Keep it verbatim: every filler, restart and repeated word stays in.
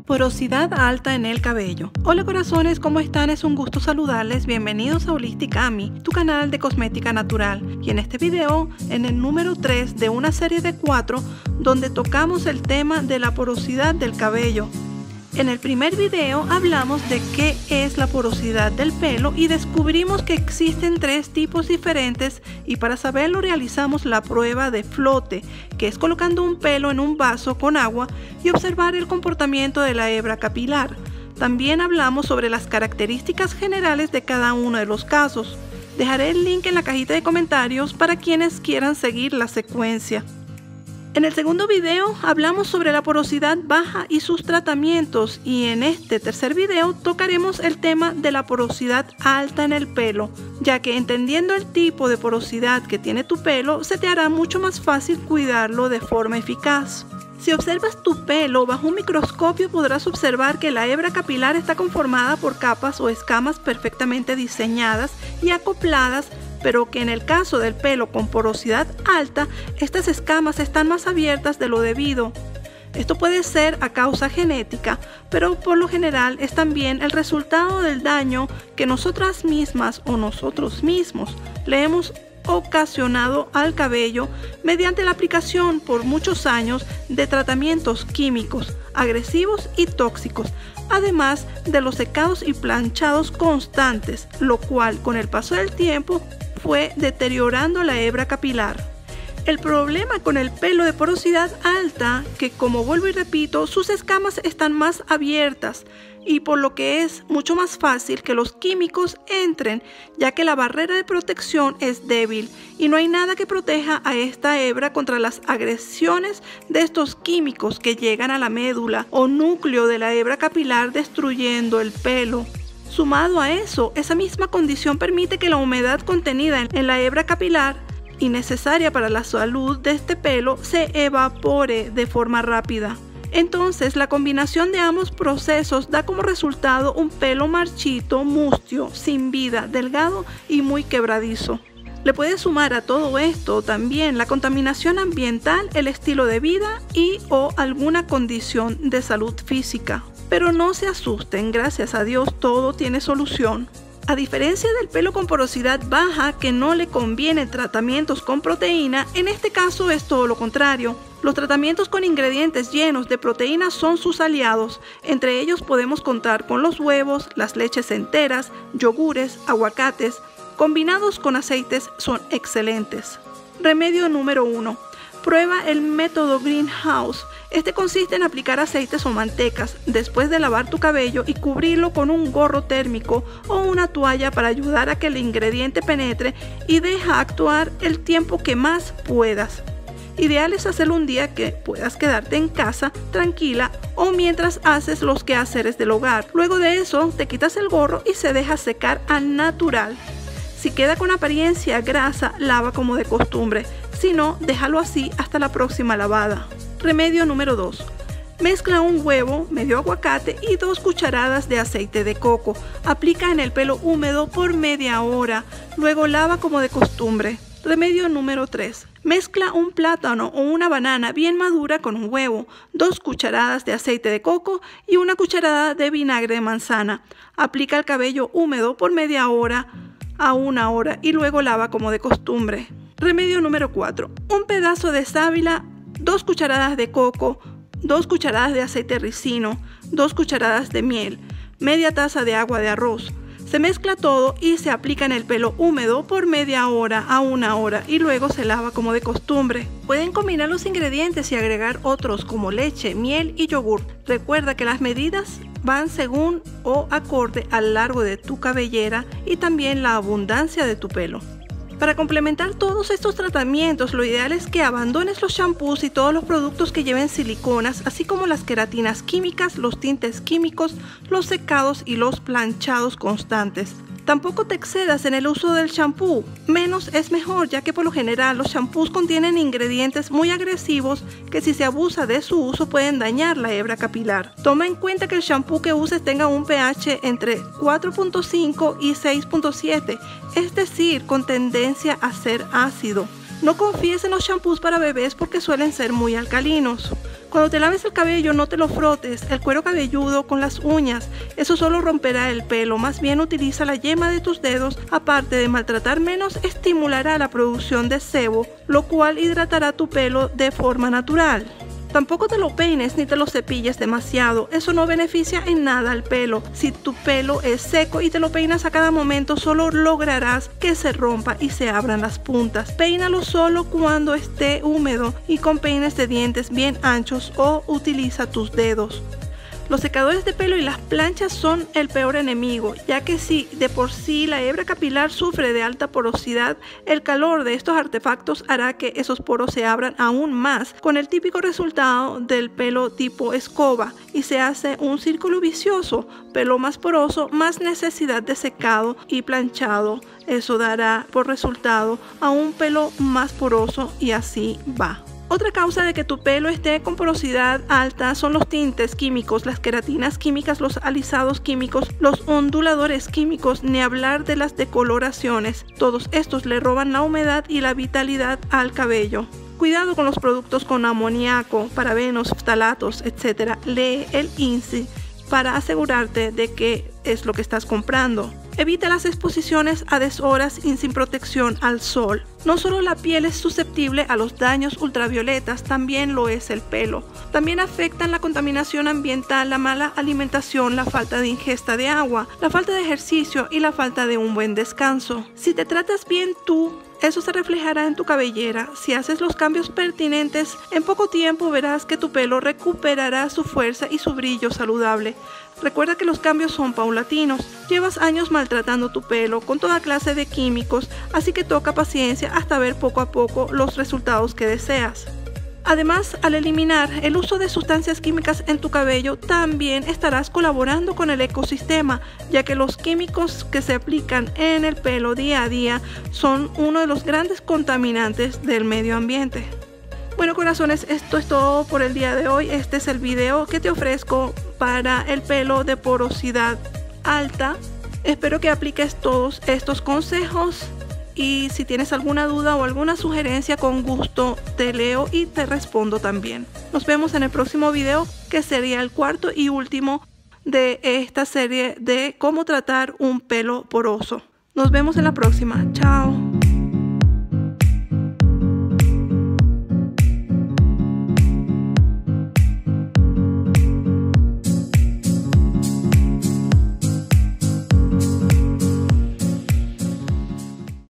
Porosidad alta en el cabello. Hola corazones, ¿cómo están? Es un gusto saludarles. Bienvenidos a Holistic Ami, tu canal de cosmética natural. Y en este video, en el número tres de una serie de cuatro, donde tocamos el tema de la porosidad del cabello. En el primer video hablamos de qué es la porosidad del pelo y descubrimos que existen tres tipos diferentes, y para saberlo realizamos la prueba de flote, que es colocando un pelo en un vaso con agua y observar el comportamiento de la hebra capilar. También hablamos sobre las características generales de cada uno de los casos. Dejaré el link en la cajita de comentarios para quienes quieran seguir la secuencia. En el segundo video hablamos sobre la porosidad baja y sus tratamientos, y en este tercer video tocaremos el tema de la porosidad alta en el pelo, ya que entendiendo el tipo de porosidad que tiene tu pelo se te hará mucho más fácil cuidarlo de forma eficaz. Si observas tu pelo bajo un microscopio podrás observar que la hebra capilar está conformada por capas o escamas perfectamente diseñadas y acopladas, pero que en el caso del pelo con porosidad alta, estas escamas están más abiertas de lo debido. Esto puede ser a causa genética, pero por lo general es también el resultado del daño que nosotras mismas o nosotros mismos le hemos ocasionado al cabello mediante la aplicación por muchos años de tratamientos químicos, agresivos y tóxicos, además de los secados y planchados constantes, lo cual con el paso del tiempo fue deteriorando la hebra capilar. El problema con el pelo de porosidad alta, que como vuelvo y repito, sus escamas están más abiertas y por lo que es mucho más fácil que los químicos entren, ya que la barrera de protección es débil y no hay nada que proteja a esta hebra contra las agresiones de estos químicos que llegan a la médula o núcleo de la hebra capilar, destruyendo el pelo. Sumado a eso, esa misma condición permite que la humedad contenida en la hebra capilar y necesaria para la salud de este pelo se evapore de forma rápida. Entonces, la combinación de ambos procesos da como resultado un pelo marchito, mustio, sin vida, delgado y muy quebradizo. Le puedes sumar a todo esto también la contaminación ambiental, el estilo de vida y o alguna condición de salud física. Pero no se asusten, gracias a Dios todo tiene solución. A diferencia del pelo con porosidad baja que no le conviene tratamientos con proteína, en este caso es todo lo contrario. Los tratamientos con ingredientes llenos de proteínas son sus aliados. Entre ellos podemos contar con los huevos, las leches enteras, yogures, aguacates. Combinados con aceites son excelentes. Remedio número uno. Prueba el método Greenhouse. Este consiste en aplicar aceites o mantecas después de lavar tu cabello y cubrirlo con un gorro térmico o una toalla para ayudar a que el ingrediente penetre, y deja actuar el tiempo que más puedas. Ideal es hacerlo un día que puedas quedarte en casa tranquila o mientras haces los quehaceres del hogar. Luego de eso te quitas el gorro y se deja secar al natural. Si queda con apariencia grasa, lava como de costumbre. Si no, déjalo así hasta la próxima lavada. Remedio número dos. Mezcla un huevo, medio aguacate y dos cucharadas de aceite de coco. Aplica en el pelo húmedo por media hora. Luego lava como de costumbre. Remedio número tres. Mezcla un plátano o una banana bien madura con un huevo, dos cucharadas de aceite de coco y una cucharada de vinagre de manzana. Aplica el cabello húmedo por media hora a una hora y luego lava como de costumbre. Remedio número cuatro. Un pedazo de sábila, dos cucharadas de coco, dos cucharadas de aceite ricino, dos cucharadas de miel, media taza de agua de arroz. Se mezcla todo y se aplica en el pelo húmedo por media hora a una hora y luego se lava como de costumbre. Pueden combinar los ingredientes y agregar otros como leche, miel y yogur. Recuerda que las medidas van según o acorde al largo de tu cabellera y también la abundancia de tu pelo. Para complementar todos estos tratamientos, lo ideal es que abandones los shampoos y todos los productos que lleven siliconas, así como las queratinas químicas, los tintes químicos, los secados y los planchados constantes. Tampoco te excedas en el uso del shampoo, menos es mejor, ya que por lo general los shampoos contienen ingredientes muy agresivos que si se abusa de su uso pueden dañar la hebra capilar. Toma en cuenta que el shampoo que uses tenga un pH entre cuatro punto cinco y seis punto siete, es decir, con tendencia a ser ácido. No confíes en los shampoos para bebés porque suelen ser muy alcalinos. Cuando te laves el cabello no te lo frotes el cuero cabelludo con las uñas, eso solo romperá el pelo, más bien utiliza la yema de tus dedos, aparte de maltratar menos, estimulará la producción de sebo, lo cual hidratará tu pelo de forma natural. Tampoco te lo peines ni te lo cepilles demasiado, eso no beneficia en nada al pelo. Si tu pelo es seco y te lo peinas a cada momento, solo lograrás que se rompa y se abran las puntas. Peínalo solo cuando esté húmedo y con peines de dientes bien anchos o utiliza tus dedos. Los secadores de pelo y las planchas son el peor enemigo, ya que si de por sí la hebra capilar sufre de alta porosidad, el calor de estos artefactos hará que esos poros se abran aún más, con el típico resultado del pelo tipo escoba, y se hace un círculo vicioso: pelo más poroso, más necesidad de secado y planchado. Eso dará por resultado a un pelo más poroso y así va. Otra causa de que tu pelo esté con porosidad alta son los tintes químicos, las queratinas químicas, los alisados químicos, los onduladores químicos, ni hablar de las decoloraciones. Todos estos le roban la humedad y la vitalidad al cabello. Cuidado con los productos con amoníaco, parabenos, ftalatos, etcétera. Lee el índice para asegurarte de qué es lo que estás comprando. Evita las exposiciones a deshoras y sin protección al sol. No solo la piel es susceptible a los daños ultravioletas, también lo es el pelo. También afectan la contaminación ambiental, la mala alimentación, la falta de ingesta de agua, la falta de ejercicio y la falta de un buen descanso. Si te tratas bien tú, eso se reflejará en tu cabellera. Si haces los cambios pertinentes, en poco tiempo verás que tu pelo recuperará su fuerza y su brillo saludable. Recuerda que los cambios son paulatinos. Llevas años maltratando tu pelo con toda clase de químicos, así que toca paciencia hasta ver poco a poco los resultados que deseas. Además, al eliminar el uso de sustancias químicas en tu cabello, también estarás colaborando con el ecosistema, ya que los químicos que se aplican en el pelo día a día son uno de los grandes contaminantes del medio ambiente. Bueno, corazones, esto es todo por el día de hoy. Este es el video que te ofrezco para el pelo de porosidad alta. Espero que apliques todos estos consejos. Y si tienes alguna duda o alguna sugerencia, con gusto te leo y te respondo también. Nos vemos en el próximo video, que sería el cuarto y último de esta serie de cómo tratar un pelo poroso. Nos vemos en la próxima. Chao.